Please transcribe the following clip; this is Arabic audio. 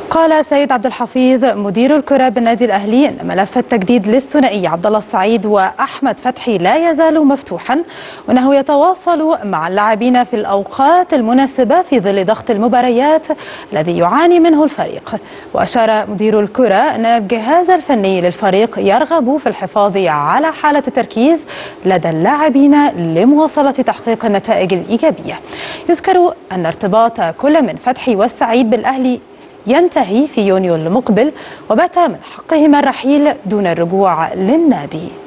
قال سيد عبد الحفيظ مدير الكرة بالنادي الأهلي أن ملف التجديد للثنائي عبد الله السعيد وأحمد فتحي لا يزال مفتوحا، وأنه يتواصل مع اللاعبين في الأوقات المناسبة في ظل ضغط المباريات الذي يعاني منه الفريق. وأشار مدير الكرة أن الجهاز الفني للفريق يرغب في الحفاظ على حالة التركيز لدى اللاعبين لمواصلة تحقيق النتائج الإيجابية. يذكر أن ارتباط كل من فتحي والسعيد بالأهلي ينتهي في يونيو المقبل، وبات من حقهما الرحيل دون الرجوع للنادي.